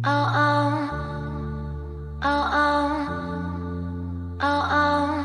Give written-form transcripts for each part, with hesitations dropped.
Oh, oh, oh, oh, oh,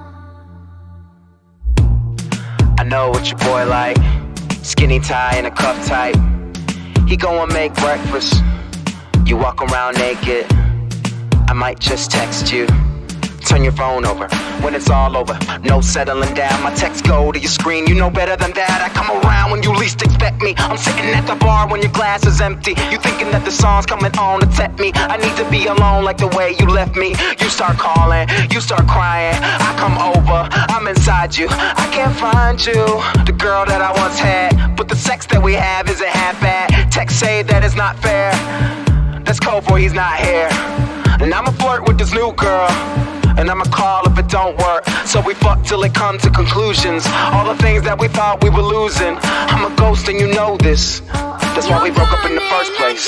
I know what your boy like. Skinny tie and a cuff tight. He go and make breakfast. You walk around naked. I might just text you. Turn your phone over when it's all over. No settling down, my texts go to your screen. You know better than that. I come around when you least expect me. I'm sitting at the bar when your glass is empty. You thinking that the song's coming on to tempt me. I need to be alone like the way you left me. You start calling, you start crying. I come over, I'm inside you. I can't find you, the girl that I once had. But the sex that we have isn't half bad. Texts say that it's not fair. That's code for he's not here. And I'ma flirt with this new girl, and I'ma call if it don't work. So we fuck till it comes to conclusions. All the things that we thought we were losing. I'm a ghost and you know this. That's why we broke up in the first place.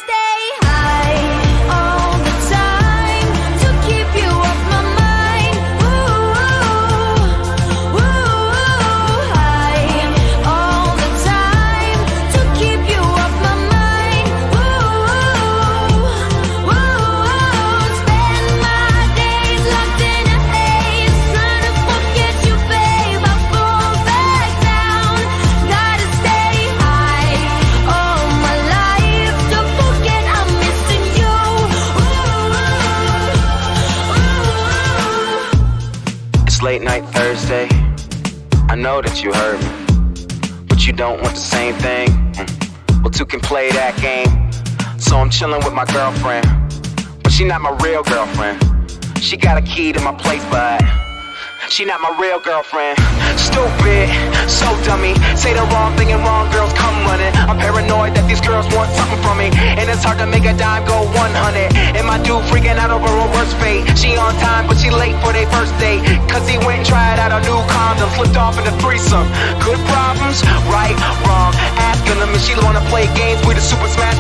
Late night Thursday, I know that you heard me, but you don't want the same thing. Well, two can play that game. So I'm chilling with my girlfriend, but she not my real girlfriend. She got a key to my place, but she not my real girlfriend. Stupid, so dummy. Say the wrong thing and wrong girls come running. I'm paranoid that these girls want something from me, and it's hard to make a dime go 100. And my dude freaking out over her worst fate. She on time, but she late for their first date. Cause he went and tried out a new condom, slipped off in a threesome. Good problems, right, wrong. Asking them if she wanna play games with a Super Smash